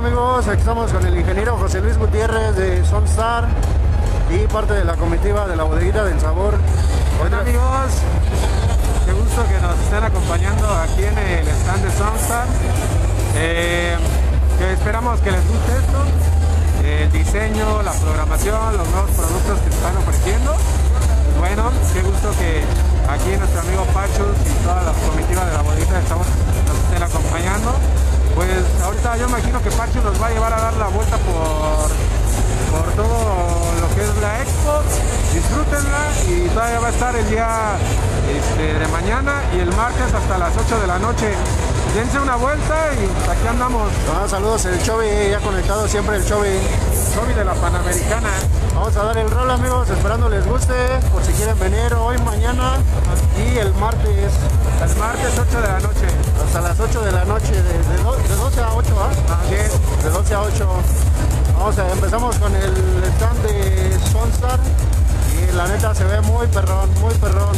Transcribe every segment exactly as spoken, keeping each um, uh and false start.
amigos? Aquí estamos con el ingeniero José Luis Gutiérrez de Sunstar y parte de la comitiva de la bodeguita del sabor. Hola amigos, qué gusto que nos estén acompañando aquí en el stand de Sunstar. Eh, que esperamos que les guste esto, el diseño, la programación, los nuevos productos que se están ofreciendo. Bueno, qué gusto que aquí nuestro amigo Pachus y toda la comitiva de la bodeguita del sabor nos estén acompañando. Pues ahorita yo imagino que Pachus nos va a llevar a dar la vuelta por, por todo lo que es la expo. Disfrútenla y todavía va a estar el día este, de mañana y el martes hasta las ocho de la noche. Dense una vuelta y aquí andamos. Ah, saludos, el Chovy, ya conectado siempre el Chovy. Chovy de la Panamericana. Vamos a dar el rol amigos, esperando les guste, por si quieren venir hoy, mañana y el martes. El martes ocho de la noche. Hasta las ocho de la noche, de, de, do, de doce a ocho, ¿ah? Así es. De doce a ocho. Vamos a, empezamos con el stand de Sunstar y la neta se ve muy perrón, muy perrón.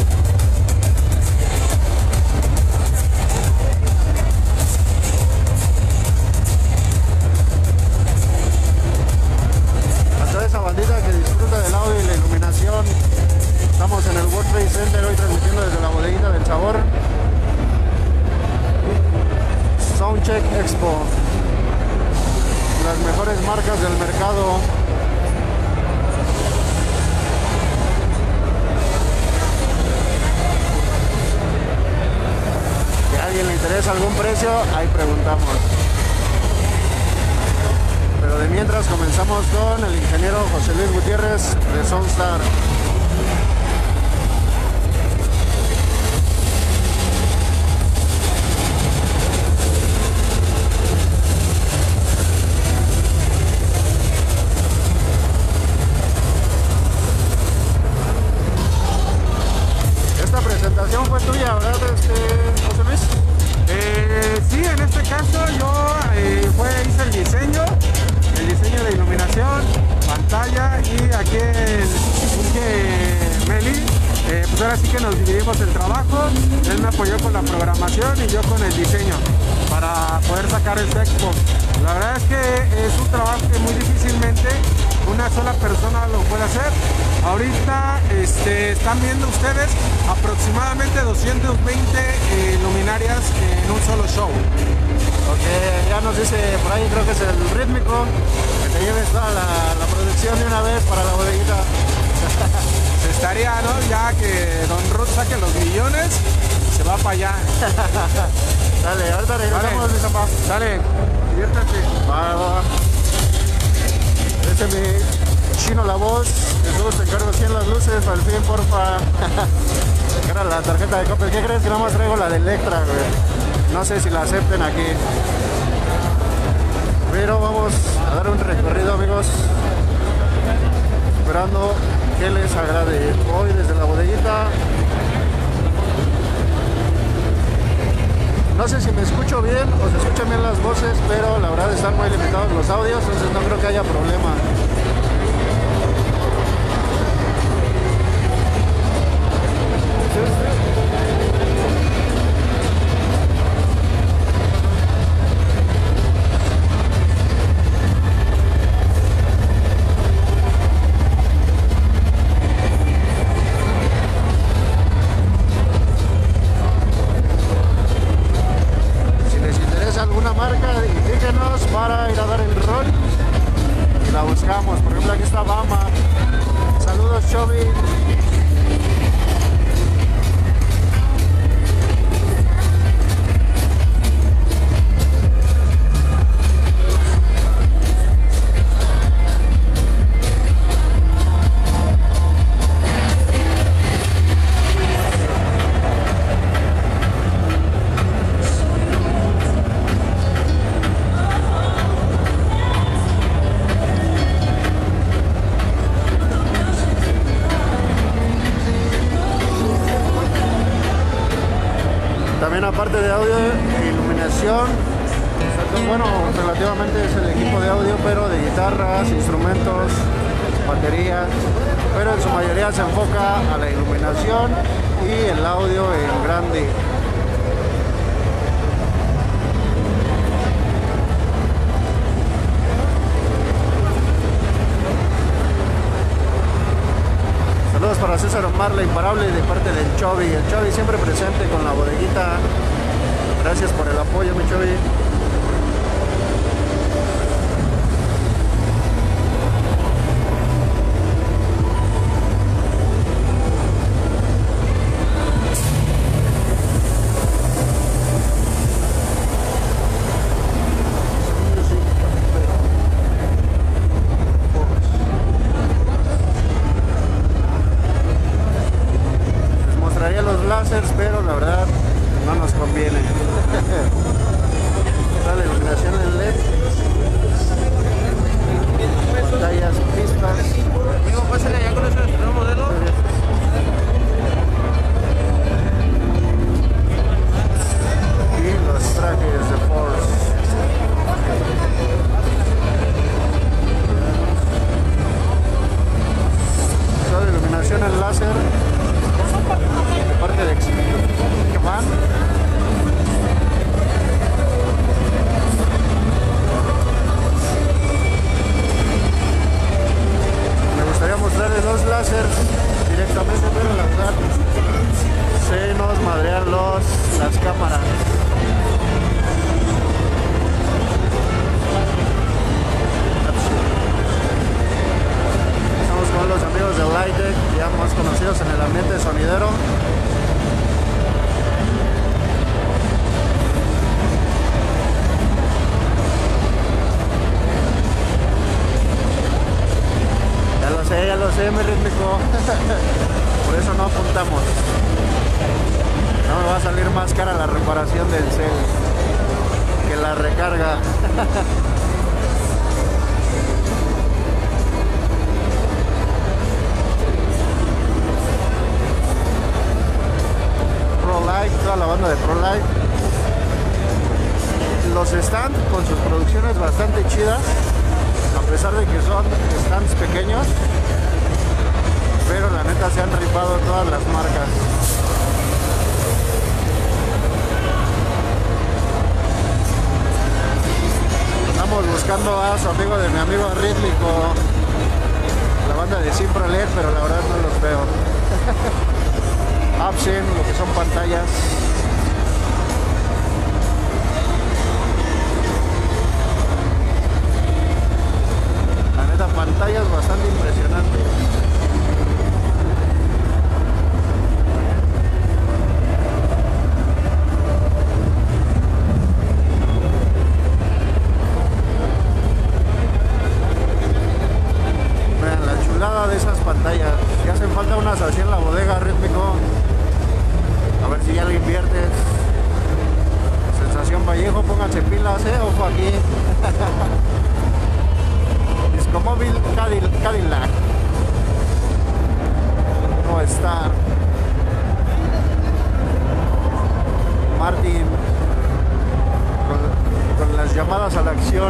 Esa bandita que disfruta del audio y la iluminación. Estamos en el World Trade Center hoy transmitiendo desde la bodeguita del sabor. Soundcheck Expo, las mejores marcas del mercado. Si a alguien le interesa algún precio, ahí preguntamos. Pero de mientras comenzamos con el ingeniero José Luis Gutiérrez de Sunstar. Esta presentación fue tuya, ¿verdad, este, José Luis? Eh, sí, en este caso yo eh, fue, hice el diseño, el diseño de iluminación, pantalla y aquí el Inge Meli, eh, pues ahora sí que nos dividimos el trabajo. Él me apoyó con la programación y yo con el diseño para poder sacar este expo. La verdad es que es un trabajo que muy difícilmente una sola persona lo puede hacer. Ahorita este, están viendo ustedes aproximadamente doscientas veinte eh, luminarias en un solo show. Porque ya nos dice por ahí, creo que es el rítmico, que te lleves toda la, la producción de una vez para la bodeguita. Se estaría, ¿no? Ya que Don Ruth saque los millones, se va para allá. Dale, ahorita regresamos, mi papá. Dale, diviértate. Va, va. Ese es mi chino la voz. Jesús, te encargo cien las luces, al fin, porfa. Era la tarjeta de Coppel. ¿Qué crees? Que nada más traigo la de Electra, güey. No sé si la acepten aquí. Pero vamos a dar un recorrido, amigos. Esperando que les agrade. Hoy desde la bodeguita. No sé si me escucho bien o se escuchan bien las voces, pero la verdad están muy limitados los audios, entonces no creo que haya problema. Para ir a dar el rol y la buscamos. Por ejemplo, aquí está Bama. Saludos, Chovy. También aparte de audio e iluminación, bueno, relativamente es el equipo de audio, pero de guitarras, instrumentos, baterías, pero en su mayoría se enfoca a la iluminación y el audio en grande. César Omar, la imparable, de parte del Chovi. El Chovi siempre presente con la bodeguita. Gracias por el apoyo, mi Chovi. Pero la verdad no nos conviene. Está la iluminación en L E D, pantallas, pistas. Amigo, pásale, ya conoces nuestro nuevo modelo. Y los trajes de Force. Está la iluminación en láser de parte de que van. Me gustaría mostrarles dos láseres directamente, pero la verdad se nos madrean los, las cámaras. Estamos con los amigos de Lightech, ya más conocidos en el ambiente sonidero. Ya lo sé, ya lo sé, mi rítmico. Por eso no apuntamos. No me va a salir más cara la reparación del cel que la recarga. Toda la banda de ProLife. Los stands con sus producciones bastante chidas, a pesar de que son stands pequeños, pero la neta se han rifado todas las marcas. Estamos buscando a su amigo de mi amigo rítmico, la banda de Simpro L E D, pero la verdad no los veo. Absen, lo que son pantallas. La neta, pantallas bastante impresionantes. Vean la chulada de esas pantallas. Ya hacen falta unas así en la bodega, rítmico. A ver si ya le inviertes. Sensación Vallejo, pónganse pilas, eh, ojo aquí. Discomóvil Cadillac. No Star. Martin. Con, con las llamadas a la acción.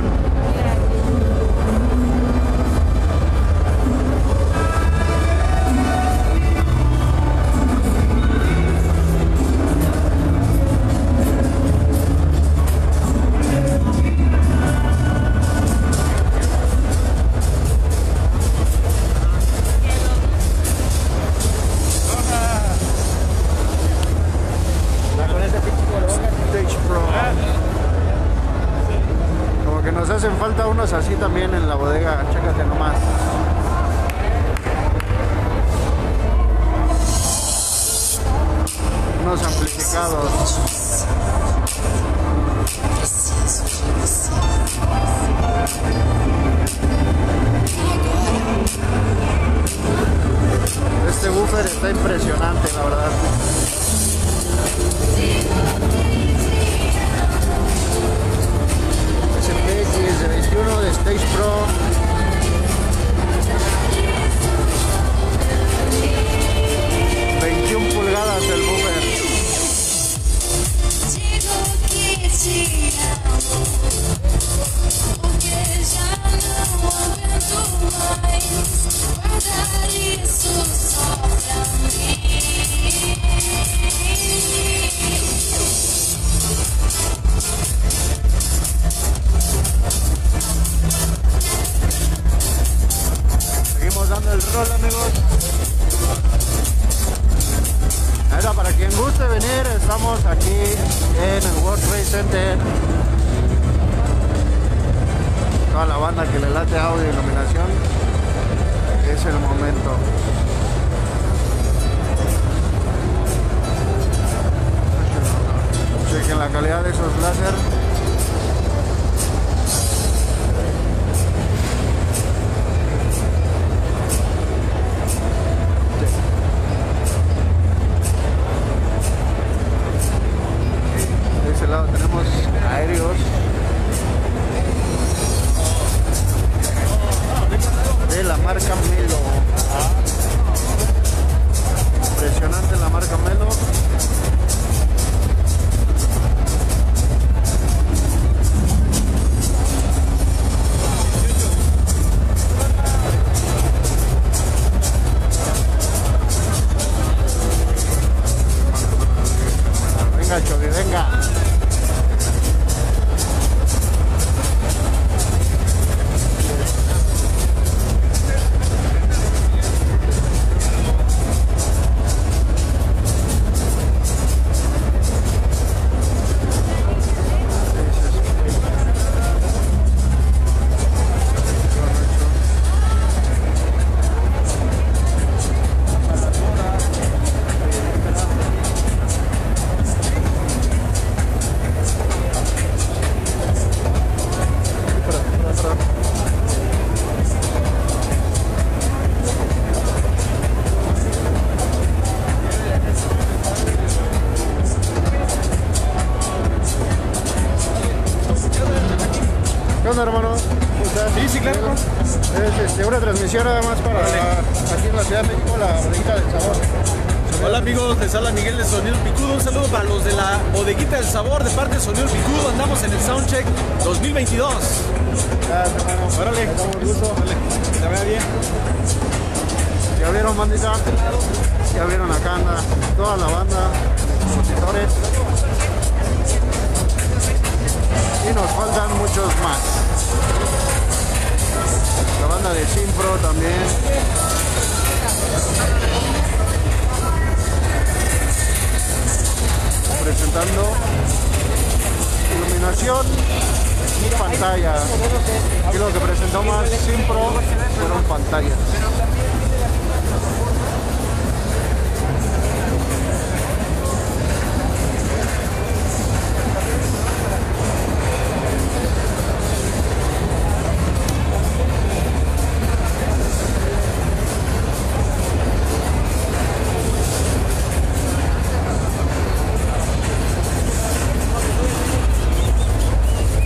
Nos hacen falta unos así también en la bodega, chécate nomás. Unos amplificados. Este buffer está impresionante, la verdad. De veintiuno de Stage Pro. veintiuna pulgadas el buffer. Guardar isso só pra mim. aquí en el World Trade Center. Toda la banda que le late audio y iluminación, es el momento. Chequen la calidad de esos láser. De ese lado tenemos aéreos de la marca Melo. Impresionante la marca Melo. Venga, Chovy, venga. ¿Qué onda, hermano? ¿Cómo estás? Sí, sí, claro. Es este, una transmisión nada más para aquí en la Ciudad de México, la Bodeguita del Sabor. Hola amigos, les habla Miguel de Sonido El Picudo. Un saludo para los de la Bodeguita del Sabor de parte de Sonido El Picudo. Andamos en el Soundcheck dos mil veintidós. Gracias, hermano. Órale, Nos damos gusto. que te vea bien. Ya vieron, bandita. Ya vieron acá anda toda la banda, compositores. Y nos faltan muchos más. La banda de Simpro también. Presentando iluminación y pantalla. Y lo que presentó más Simpro fueron pantallas.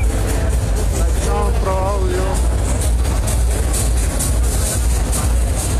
Pro Audio.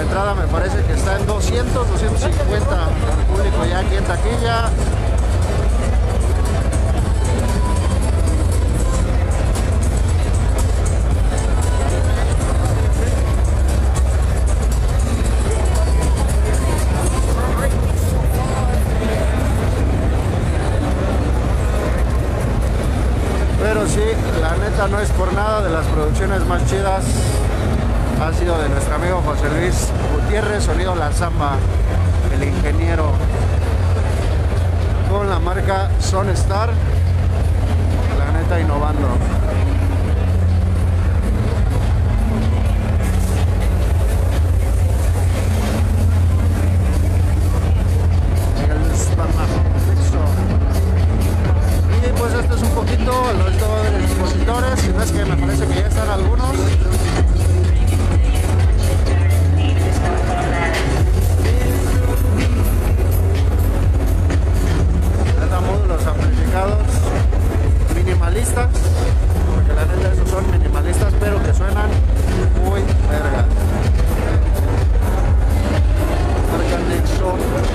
entrada me parece que está en doscientos, doscientos cincuenta el público ya aquí en taquilla. Pero sí, la neta no es por nada, de las producciones más chidas ha sido de nuestro amigo José Luis Gutiérrez, Sonido La Zamba, el ingeniero, con la marca Sonstar, la neta innovando. Y pues esto es un poquito los dos expositores, si no es que me parece que ya están algunos. Módulos amplificados minimalistas, porque la neta esos son minimalistas pero que suenan muy verga. Marca Nexo.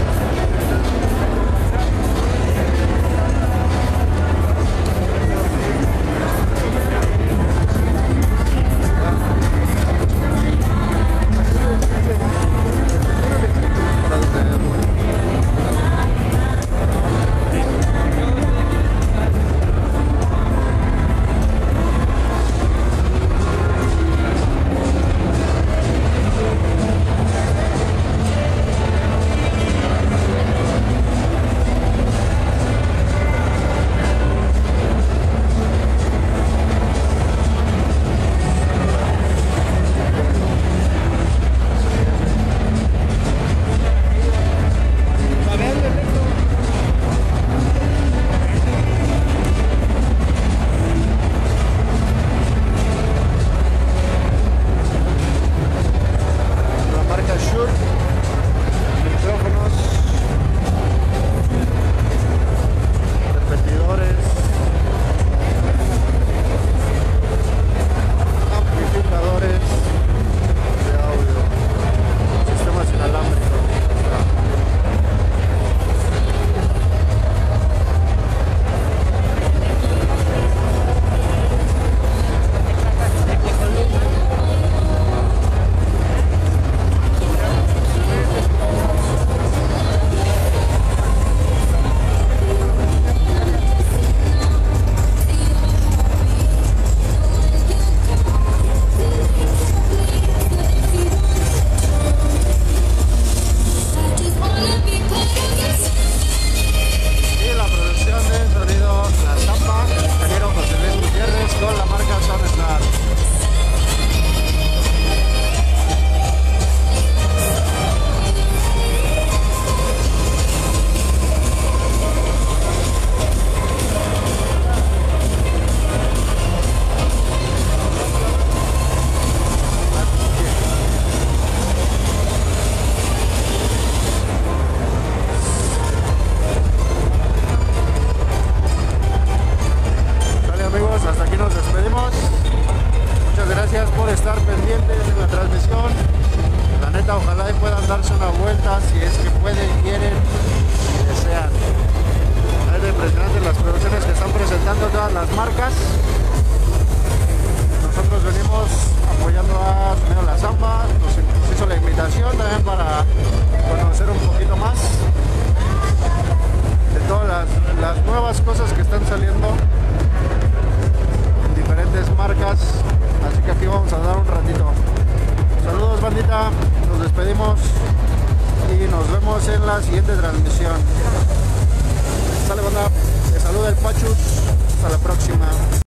Ojalá y puedan darse una vuelta si es que pueden, quieren y desean. Es impresionante las producciones que están presentando todas las marcas. Nosotros venimos apoyando a Sonido La Zamba, nos, nos hizo la invitación también para conocer un poquito más de todas las, las nuevas cosas que están saliendo en diferentes marcas. Así que aquí vamos a dar un ratito. Saludos, bandita, nos despedimos y nos vemos en la siguiente transmisión. Sale, banda, te saluda el Pachus, hasta la próxima.